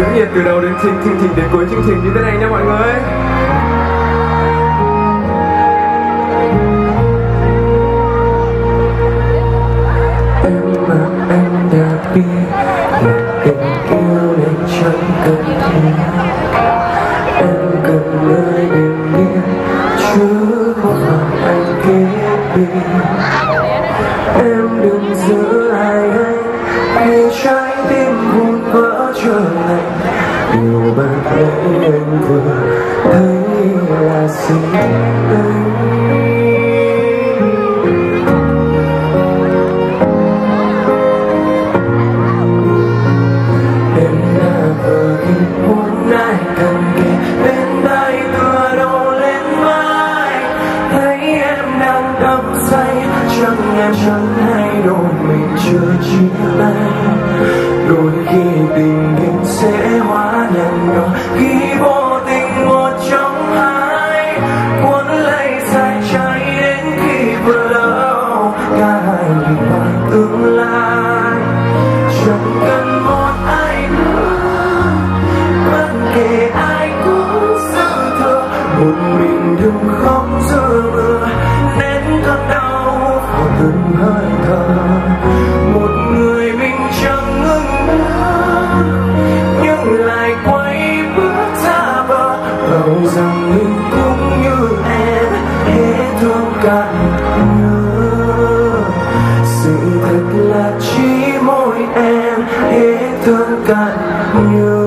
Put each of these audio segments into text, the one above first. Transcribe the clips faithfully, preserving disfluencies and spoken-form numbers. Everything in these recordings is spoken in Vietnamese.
giữ nhiệt từ đầu đến chương trình đến cuối chương trình như thế này nha mọi người. Em mà anh đã biết là tình yêu nên chẳng cần thiết. Em cần nơi bình yên chứ không phải anh kết biệt. Em đừng giữ ai anh vì trái tim vụn vỡ trở lạnh. Điều bật lấy anh vừa thấy là xinh anh. Em chẳng hay đôi mình chưa chia tay. Đôi khi tình hình sẽ hóa nhạt nhòa khi vô tình một trong hai cuốn lấy dài trái đến khi vừa lâu cả hai vì ngoài tương lai. Chẳng cần một ai nữa bất kể ai cũng dư thừa. Một mình đừng khóc giữa mưa đến cơn đau từng hơi thở. Một người mình chẳng ngừng nữa nhưng lại quay bước ra bờ. Dẫu rằng mình cũng như em hết thương cạn nhớ. Sự thật là chỉ mỗi em hết thương cạn nhớ.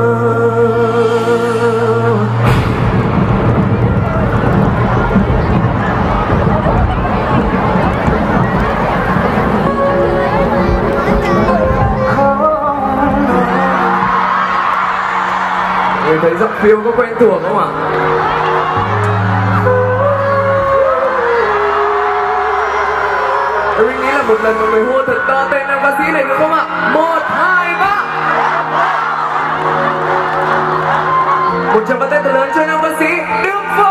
Người thấy giọng phiêu có quen thuộc không ạ? Tôi nghĩ là một lần mọi người hô thật to tên nam ca sĩ này được không ạ? Một, hai, ba. Một tràng pháo tay thật lớn cho nam ca sĩ Đức Phúc.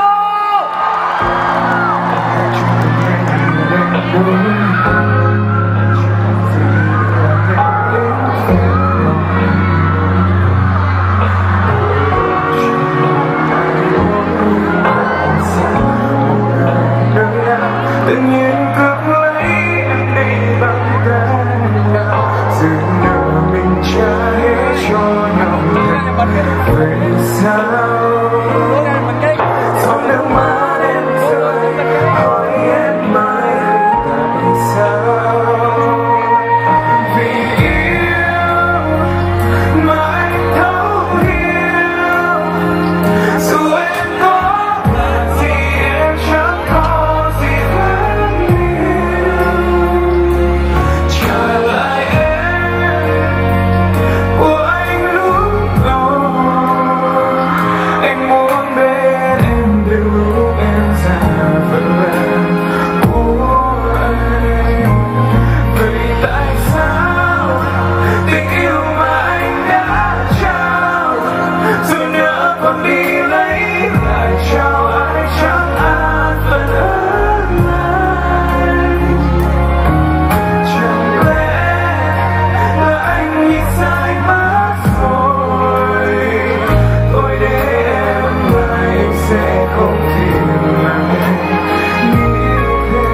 Tự nhiên cướp lấy em đi bằng cách nào. Dường như mình trả hết cho nhau. Vậy sao giọt nước mắt em rơi hỏi em mãi tại sao. Vì yêu mà anh thấu hiểu. Dù em có là gì em chẳng có gì hơn yêu. Trả lại em của anh lúc đó. Anh muốn bên em từ lúc em ra vợ của anh. Vậy tại sao tình yêu mà anh đã trao dù nữa còn đi lấy lại trao ai chẳng an phận ơn anh. Chẳng lẽ là anh nghĩ sai mất rồi. Tôi để em mà em sẽ không phiền lòng như thế.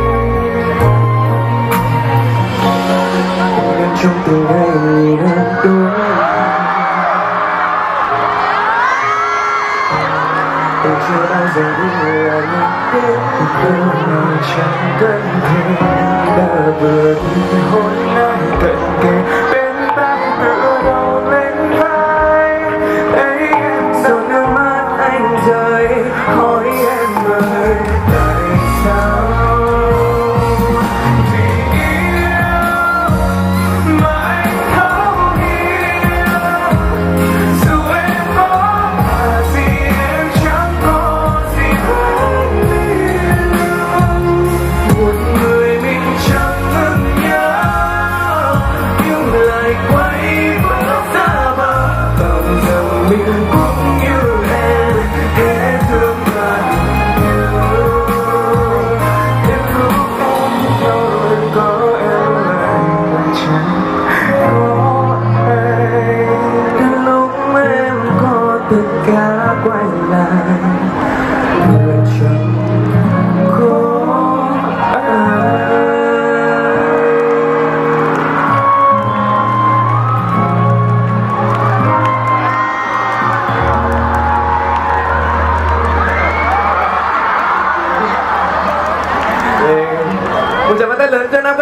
Tình trong từ đây đã đôi. Tôi chưa bao giờ biết là những biết thì tôi nào chẳng cần thế. Đã vừa đi hôm nay cận kề bên ta tựa đầu lên vai. Ấy em giọt nước mắt anh rơi hỏi em ơi tại sao. Vì yêu mà anh thấu hiểu. Dù em có là gì em chẳng có gì hơn yêu. Một người mình chẳng ngừng nhớ nhưng lại quay bước ra bờ. Tưởng rằng mình cũng như em hết thương cạn nhớ. Em lúc em rồi có em lại chẳng có ai. Đến lúc cho nam ca